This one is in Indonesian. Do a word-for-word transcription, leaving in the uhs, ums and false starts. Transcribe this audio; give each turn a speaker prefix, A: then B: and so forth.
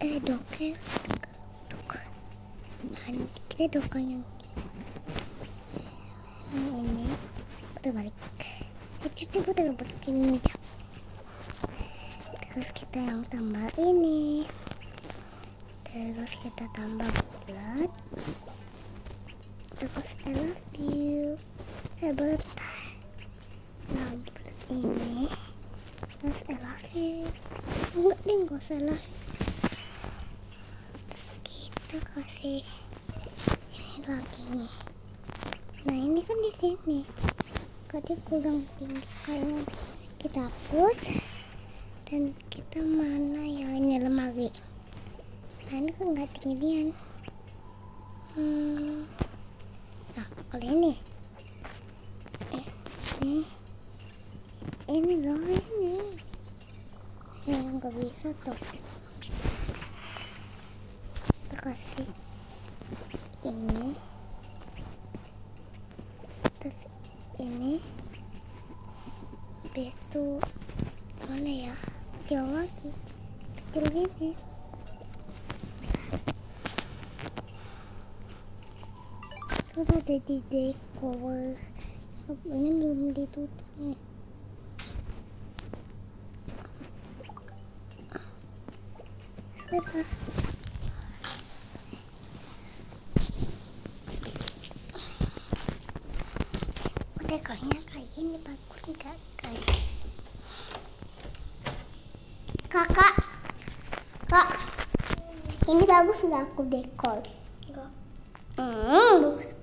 A: eh doke doke nah, kita doke yang yang ini udah balik itu coba udah bikin minyak. Terus kita yang tambah ini, terus kita tambah bulat, terus I love you eh bentar, nah bulat ini terus I love you enggak deh, gak usah love you. Kita kasih ini lagi nih. Nah ini kan di sini kadang kurang tinggi sekali, kita hapus dan kita mana ya ini lemari. Nah ini kan nggak tinggian. Hmm. Nah kalau ini, eh, ini, ini loh ini, eh nggak bisa tuh. Kita kasih ini. Terus ini habis itu mana ya, kecil lagi, kecil gini. Sudah ada di dekor, ini belum ditutup nih. Sudah. Dekornya kayak gini bagus nggak guys? Kakak, kak, ini bagus nggak aku dekor? Enggak. Hmm, bagus